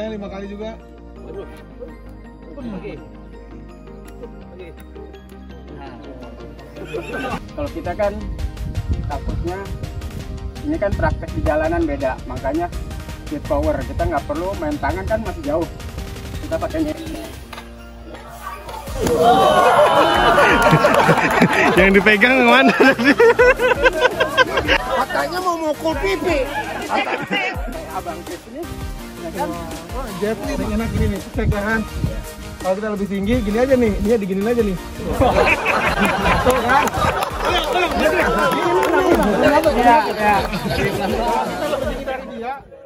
Pukulnya 5 kali juga. Oke. Kalau kita kan takutnya ini kan praktek di jalanan beda, makanya speed power kita nggak perlu main tangan kan masih jauh, kita pakainya Yang dipegang yang mana? Katanya mau mukul pipi. abang Chris ini Oh, jet nih enak gini nih, cek kan. Kalau kita lebih tinggi, gini aja nih, dia diginin aja nih. Tuh kan? ya. Kita lebih tinggi dari dia.